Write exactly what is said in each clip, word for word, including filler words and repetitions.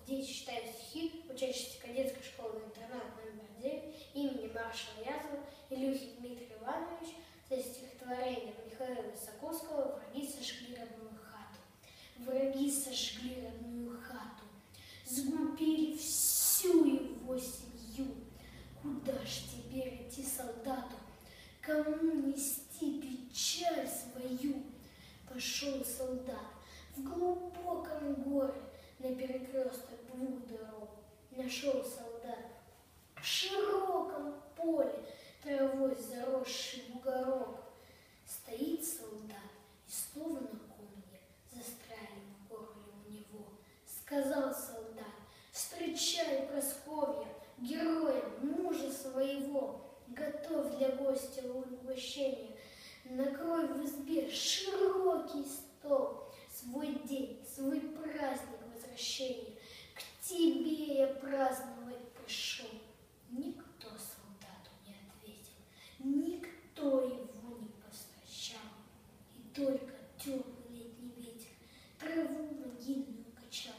Дети читают стихи, учащиеся кадетской школы-интернат номер девять имени маршала Язова Илюхи Дмитрий Иванович со стихотворением Михаила Высоковского «Враги сожгли родную хату». Враги сожгли родную хату, сгубили всю его семью. Куда ж теперь идти солдату? Кому нести печаль свою? Пошел солдат в глубоком горе на перекресток двух дорог. Нашел солдат в широком поле травой заросший бугорок. Стоит солдат, и словно комья застряли в горле у него. Сказал солдат: встречай, Прасковья, героя, мужа своего. Готовь для гостя угощение, накрой в избе широкий стол. Свой день, свой праздник возвращения к тебе я праздновать пришел. Никто солдату не ответил, никто его не повстречал. И только теплый летний ветер траву могильную качал.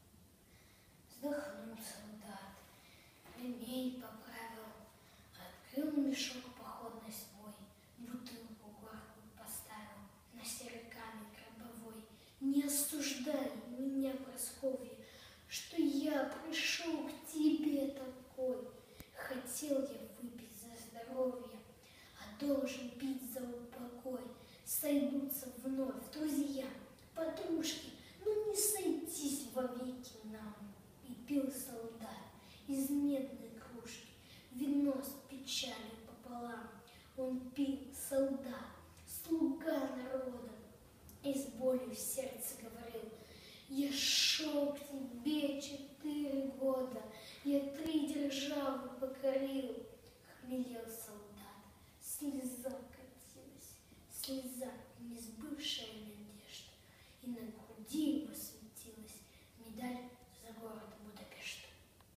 Вздохнул солдат, ремень поправил, открыл мешок походный свой, бутылку горькую поставил на серый камень гробовой. Не осуждай меня, Прасковья, что я пришел к тебе такой. Хотел я выпить за здоровье, а должен пить за упокой. Сойдутся вновь друзья, подружки, но не сойтись вовеки нам. И пил солдат из медной кружки вино с печалью пополам. Он пил, солдат, слуга народа, и с болью в сердце говорил: я шел к тебе четыре года, я три державы покорил. Хмелел солдат, слеза катилась, слеза, несбывшая надежда, и на груди